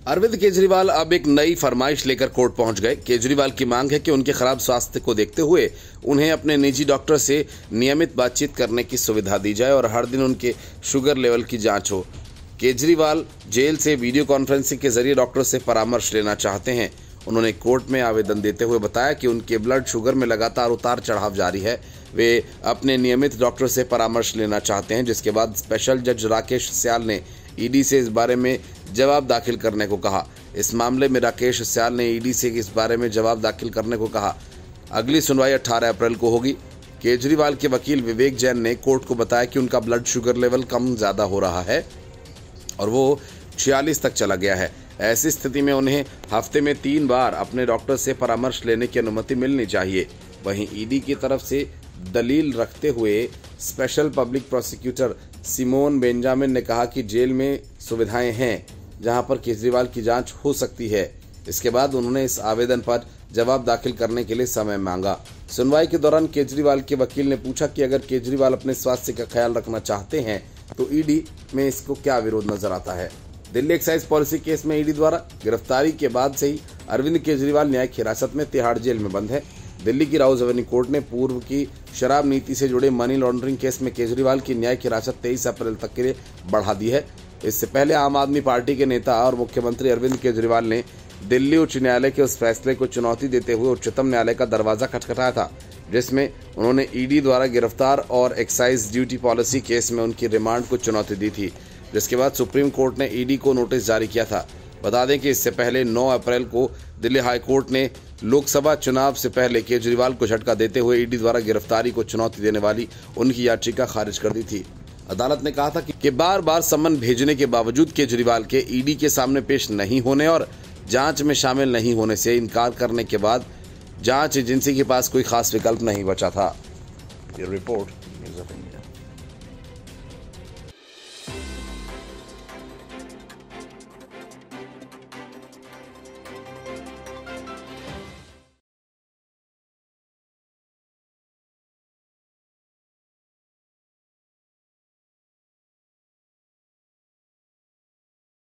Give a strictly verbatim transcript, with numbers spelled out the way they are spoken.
अरविंद केजरीवाल अब एक नई फरमाइश लेकर कोर्ट पहुंच गए। केजरीवाल की मांग है कि उनके खराब स्वास्थ्य को देखते हुए उन्हें अपने निजी डॉक्टर से नियमित बातचीत करने की सुविधा दी जाए और हर दिन उनके शुगर लेवल की जांच हो। केजरीवाल जेल से वीडियो कॉन्फ्रेंसिंग के जरिए डॉक्टर से परामर्श लेना चाहते हैं। उन्होंने कोर्ट में आवेदन देते हुए बताया कि उनके ब्लड शुगर में लगातार उतार चढ़ाव जारी है। वे अपने नियमित डॉक्टर से परामर्श लेना चाहते हैं, जिसके बाद स्पेशल जज राकेश स्याल ने ईडी से इस बारे में जवाब दाखिल करने को कहा। इस मामले में राकेश स्याल ने ईडी से इस बारे में जवाब दाखिल करने को कहा। अगली सुनवाई अठारह अप्रैल को होगी। केजरीवाल के वकील विवेक जैन ने कोर्ट को बताया कि उनका ब्लड शुगर लेवल कम ज्यादा हो रहा है और वो छियालीस तक चला गया है। ऐसी स्थिति में उन्हें हफ्ते में तीन बार अपने डॉक्टर से परामर्श लेने की अनुमति मिलनी चाहिए। वहीं ईडी की तरफ से दलील रखते हुए special public prosecutor Simon Benjamin ने कहा कि जेल में सुविधाएं हैं जहां पर केजरीवाल की जांच हो सकती है। इसके बाद उन्होंने इस आवेदन पर जवाब दाखिल करने के लिए समय मांगा। सुनवाई के दौरान केजरीवाल के वकील ने पूछा कि अगर केजरीवाल अपने स्वास्थ्य का ख्याल रखना चाहते हैं तो ईडी में इसको क्या विरोध नजर आता है। दिल्ली एक्साइज पॉलिसी केस में ईडी द्वारा गिरफ्तारी के बाद से ही अरविंद केजरीवाल न्यायिक हिरासत में तिहाड़ जेल में बंद है। दिल्ली की राउज एवेन्यू कोर्ट ने पूर्व की शराब नीति से जुड़े मनी लॉन्ड्रिंग केस में केजरीवाल की न्यायिक हिरासत तेईस अप्रैल तक के लिए बढ़ा दी है। इससे पहले आम आदमी पार्टी के नेता और मुख्यमंत्री अरविंद केजरीवाल ने दिल्ली उच्च न्यायालय के उस फैसले को चुनौती देते हुए उच्चतम न्यायालय का दरवाजा खटखटाया था, जिसमें उन्होंने ईडी द्वारा गिरफ्तार और एक्साइज ड्यूटी पॉलिसी केस में उनकी रिमांड को चुनौती दी थी, जिसके बाद सुप्रीम कोर्ट ने ईडी को नोटिस जारी किया था। बता दें कि इससे पहले नौ अप्रैल को दिल्ली हाई कोर्ट ने लोकसभा चुनाव से पहले केजरीवाल को झटका देते हुए ईडी द्वारा गिरफ्तारी को चुनौती देने वाली उनकी याचिका खारिज कर दी थी। अदालत ने कहा था कि बार बार सम्मन भेजने के बावजूद केजरीवाल के ईडी के सामने पेश नहीं होने और जांच में शामिल नहीं होने से इनकार करने के बाद जांच एजेंसी के पास कोई खास विकल्प नहीं बचा था। ये रिपोर्ट